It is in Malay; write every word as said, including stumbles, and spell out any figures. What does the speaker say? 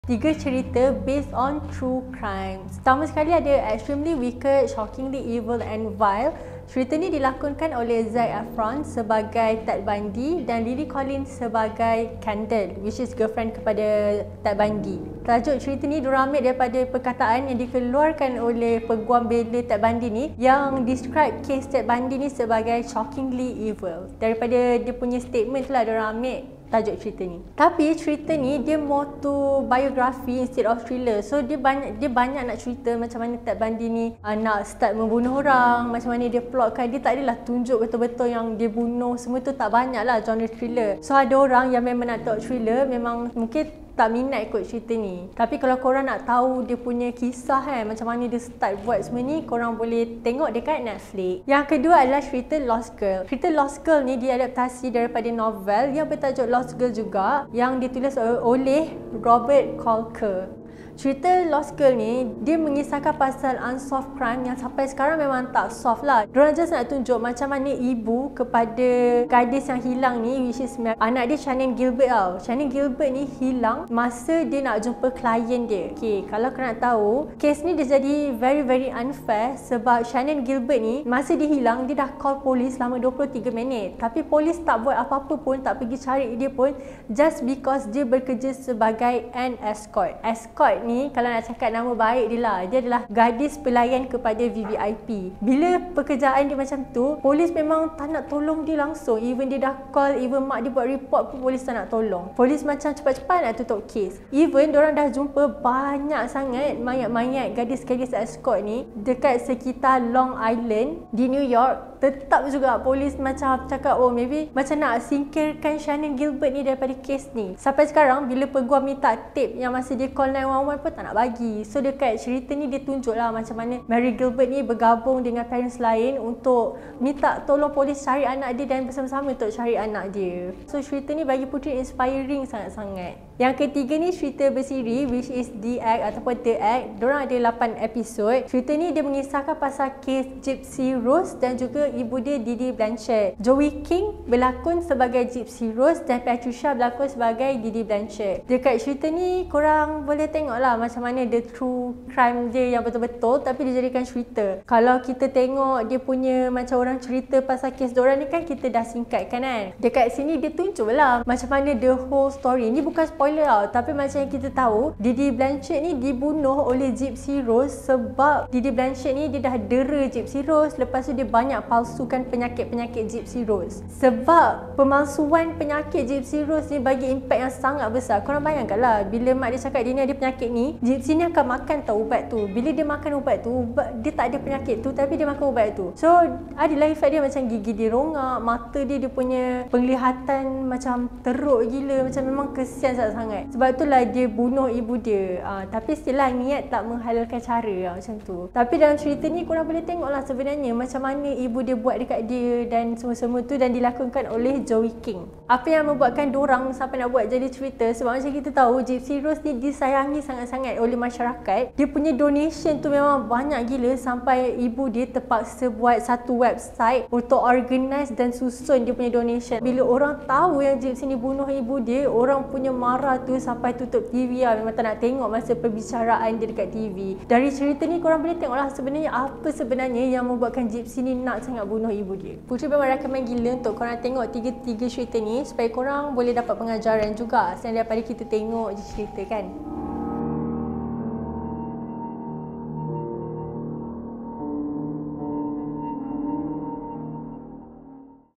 Tiga cerita based on true crime. Pertama sekali ada Extremely Wicked, Shockingly Evil and Vile. Cerita ni dilakonkan oleh Zac Efron sebagai Ted Bundy dan Lily Collins sebagai Kendall, which is girlfriend kepada Ted Bundy. Tajuk cerita ni diorang ambil daripada perkataan yang dikeluarkan oleh peguam bela Ted Bundy ni yang describe case Ted Bundy ni sebagai shockingly evil. Daripada dia punya statement tu lah diorang ambil tajuk cerita ni. Tapi cerita ni dia more to biography instead of thriller. So dia banyak dia banyak nak cerita macam mana Ted Bundy ni uh, nak start membunuh orang, macam mana dia plotkan. Dia tak adalah tunjuk betul-betul yang dia bunuh, semua tu tak banyak lah genre thriller. So ada orang yang memang nak tengok thriller, memang mungkin tak minat ikut cerita ni. Tapi kalau korang nak tahu dia punya kisah kan, macam mana dia start buat semua ni, korang boleh tengok dekat Netflix. Yang kedua adalah cerita Lost Girl. Cerita Lost Girl ni diadaptasi daripada novel yang bertajuk Lost Girl juga, yang ditulis oleh Robert Kolker. Cerita Lost Girl ni dia mengisahkan pasal unsolved crime yang sampai sekarang memang tak solve lah. Diorang just nak tunjuk macam mana ibu kepada gadis yang hilang ni, which is anak dia Shannon Gilbert tau. Shannon Gilbert ni hilang masa dia nak jumpa klien dia. Okay, kalau korang nak tahu, case ni dia jadi very very unfair sebab Shannon Gilbert ni masa dia hilang, dia dah call polis selama dua puluh tiga minit. Tapi polis tak buat apa-apa pun, tak pergi cari dia pun, just because dia bekerja sebagai an escort. Escort ni kalau nak cakap nama baik dia lah, dia adalah gadis pelayan kepada V V I P. Bila pekerjaan dia macam tu, polis memang tak nak tolong dia langsung. Even dia dah call, even mak dia buat report pun polis tak nak tolong. Polis macam cepat-cepat nak tutup kes. Even diorang dah jumpa banyak sangat mayat-mayat gadis-gadis escort ni dekat sekitar Long Island di New York. Tetap juga polis macam cakap, oh maybe macam nak singkirkan Shannon Gilbert ni daripada kes ni. Sampai sekarang bila peguam minta tape yang masa dia call nine one one pun tak nak bagi. So dekat cerita ni dia tunjuk lah macam mana Mary Gilbert ni bergabung dengan parents lain untuk minta tolong polis cari anak dia dan bersama-sama untuk cari anak dia. So cerita ni bagi Putri inspiring sangat-sangat. Yang ketiga ni cerita bersiri, which is The Act ataupun The Act. Diorang ada lapan episod. Cerita ni dia mengisahkan pasal kes Gypsy Rose dan juga ibu dia Didi Blanchett. Joey King berlakon sebagai Gypsy Rose dan Patricia berlakon sebagai Didi Blanchett. Dekat cerita ni korang boleh tengok lah macam mana the true crime dia yang betul-betul tapi dia jadikan cerita. Kalau kita tengok dia punya macam orang cerita pasal kes diorang ni kan kita dah singkatkan kan. Dekat sini dia tunjuk lah macam mana the whole story. Ni bukan spoiler tau, tapi macam yang kita tahu Didi Blanchett ni dibunuh oleh Gypsy Rose sebab Didi Blanchett ni dia dah dera Gypsy Rose. Lepas tu dia banyak palsukan penyakit-penyakit Gypsy Rose. Sebab pemalsuan penyakit Gypsy Rose ni bagi impak yang sangat besar. Korang bayangkan lah bila mak dia cakap dia ni ada penyakit ni, Gypsy ni akan makan tau ubat tu. Bila dia makan ubat tu, ubat, dia tak ada penyakit tu tapi dia makan ubat tu. So adalah efek dia macam gigi dia rongak, mata dia dia punya penglihatan macam teruk gila, macam memang kesian sangat-sangat. Sebab itulah dia bunuh ibu dia. Ha, tapi still lah niat tak menghalalkan cara ha, macam tu. Tapi dalam cerita ni korang boleh tengok lah sebenarnya macam mana ibu dia buat dekat dia dan semua-semua tu, dan dilakonkan oleh Joey King. Apa yang membuatkan dorang sampai nak buat jadi cerita, sebab macam kita tahu Gypsy Rose ni disayangi sangat-sangat oleh masyarakat. Dia punya donation tu memang banyak gila sampai ibu dia terpaksa buat satu website untuk organize dan susun dia punya donation. Bila orang tahu yang Gypsy ni bunuh ibu dia, orang punya marah tu sampai tutup T V lah. Memang tak nak tengok masa perbicaraan dia dekat T V. Dari cerita ni korang boleh tengok lah sebenarnya apa sebenarnya yang membuatkan Gypsy ni nak sangat bunuh ibu dia. Putri memang recommend gila untuk korang tengok tiga-tiga cerita ni supaya korang boleh dapat pengajaran juga selain daripada kita tengok je cerita kan.